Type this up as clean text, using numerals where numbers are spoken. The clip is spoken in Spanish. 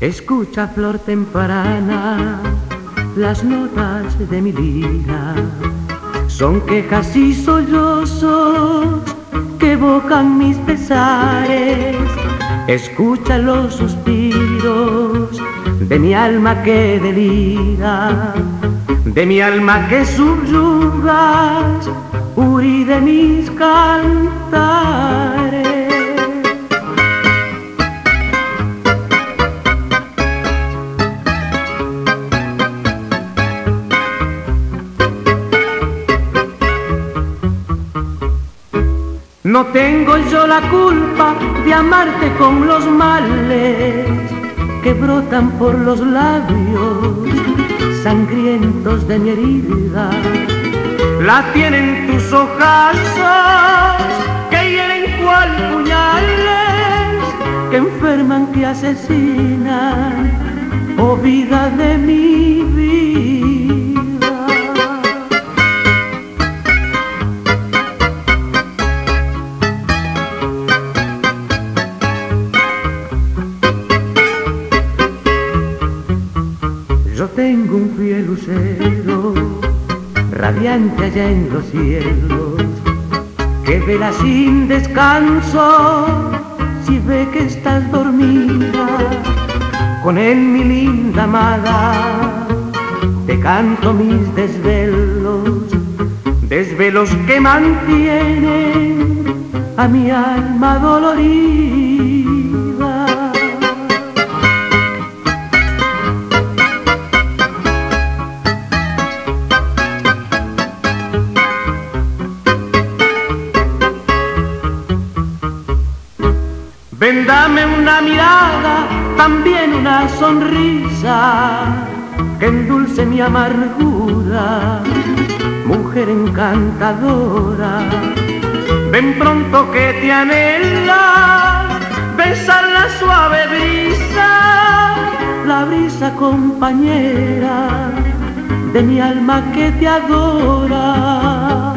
Escucha, flor temprana, las notas de mi lira. Son quejas y sollozos que evocan mis pesares. Escucha los suspiros de mi alma que delira, de mi alma que subyugas, huí de mis cantares. No tengo yo la culpa de amarte con los males que brotan por los labios sangrientos de mi herida. La tienen tus ojazos que hieren cual puñales, que enferman, que asesinan, oh vida de mi vida. Yo tengo un fiel lucero, radiante allá en los cielos, que vela sin descanso si ve que estás dormida. Con él, mi linda amada, te canto mis desvelos, desvelos que mantienen a mi alma dolorida. Ven, dame una mirada, también una sonrisa, que endulce mi amargura, mujer encantadora. Ven pronto que te anhela besar la suave brisa, la brisa compañera de mi alma que te adora.